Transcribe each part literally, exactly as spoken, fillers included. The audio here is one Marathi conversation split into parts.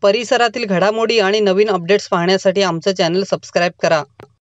परिसरातील घडामोडी आणि नवीन अपडेट्स पाहण्यासाठी आमचं चॅनल सबस्क्राइब करा।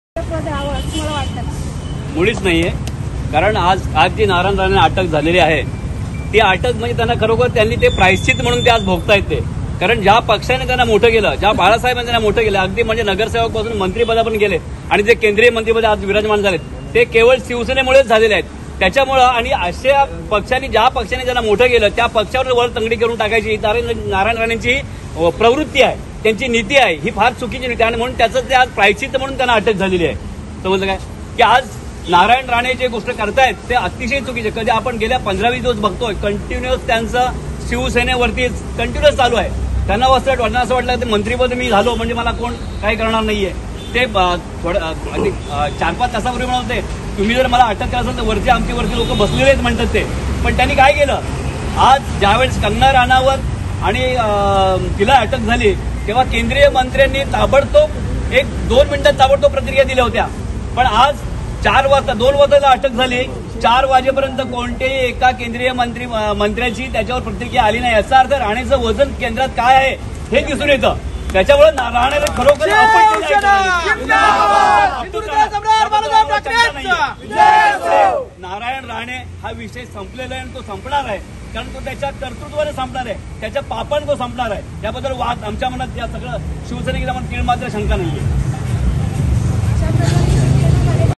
मुळीच नाहीये, कारण आज आज जी नारायण राणे अटक झालेली आहे ती अटक म्हणजे त्यांना खरोखर त्यांनी ते प्रायश्चित म्हणून ते आज भोगतायत ते। कारण ज्या पक्षाने त्यांना मोठं केलं, ज्या बाळासाहेबांनी त्यांना मोठं केलं, अगदी म्हणजे नगरसेवक पासून मंत्रीपदा पण गेले आणि जे केंद्रीय मंत्रीपद आज विराजमान झालेत ते केवळ शिवसेनेमुळेच झालेले आहेत। त्याच्यामुळं आणि अशा पक्षांनी ज्या पक्षाने ज्यांना मोठं केलं त्या पक्षावर वर तंगडी करून टाकायची नारायण राणेंची प्रवृत्ती आहे, त्यांची नीती आहे, ही फार चुकीची नीती आहे। म्हणून त्याचं ते आज प्रायश्चित्त म्हणून त्यांना अटक झालेली आहे। समजलं काय की आज नारायण राणे जे गोष्ट करतायत ते अतिशय चुकीचे। कधी आपण गेल्या पंधरा वीस दिवस बघतोय कंटिन्युअस त्यांचं शिवसेनेवरती कंटिन्युअस चालू आहे। त्यांना असं वाटलं असं वाटलं ते मंत्रीपद मी झालो म्हणजे मला कोण काही करणार नाहीये। ते थोडं चार पाच तासापूर्वी म्हणत होते तुम्ही जर मला अटक करायचं तर वरती आमची वरती लोक बसलेले आहेत म्हणतात ते। पण त्यांनी काय केलं, आज ज्यावेळेस कंगना राणावत आणि तिला अटक झाली तेव्हा केंद्रीय मंत्र्यांनी ताबडतोब एक दोन मिनिटात ताबडतोब प्रतिक्रिया दिल्या होत्या। पण आज चार वाजता दोन वाजता अटक झाली, चार वाजेपर्यंत कोणत्याही एका केंद्रीय मंत्री मंत्र्याची त्याच्यावर प्रतिक्रिया आली नाही। याचा अर्थ राणेचं वजन केंद्रात काय आहे हे दिसून येतं। त्याच्यामुळे राणे खरोखर नारायण राणे हा विषय संपलेला आहे आणि तो संपणार आहे, कारण तो त्याच्या कर्तृत्वाने संपणार आहे, त्याच्या पापाने तो संपणार आहे। त्याबद्दल वाद आमच्या मनात या सगळं शिवसैनिकांच्या मनात तीळ मात्र शंका नाहीये।